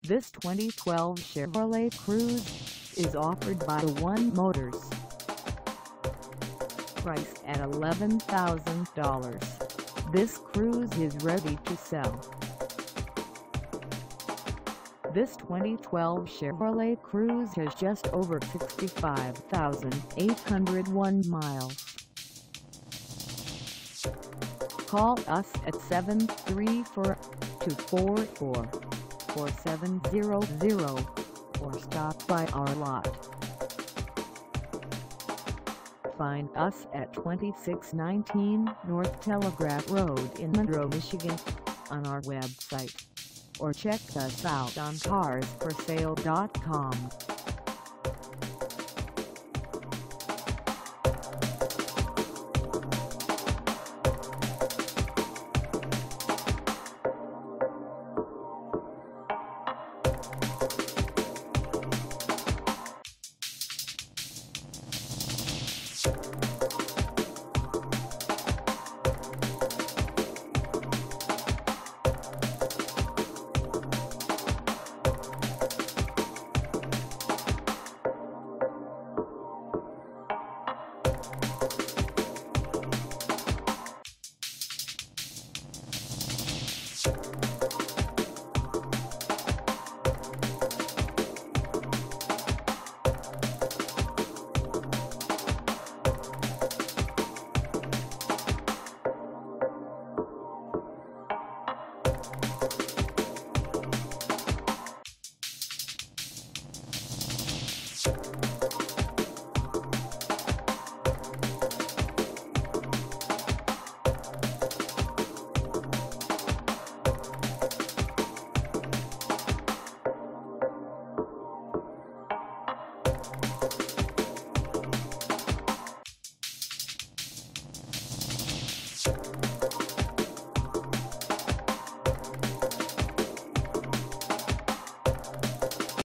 This 2012 Chevrolet Cruze is offered by One Motors. Priced at $11,000, this Cruze is ready to sell. This 2012 Chevrolet Cruze has just over 65,801 miles. Call us at 734-244-4700 or stop by our lot. Find us at 2619 North Telegraph Road in Monroe, Michigan, on our website, or check us out on carsforsale.com.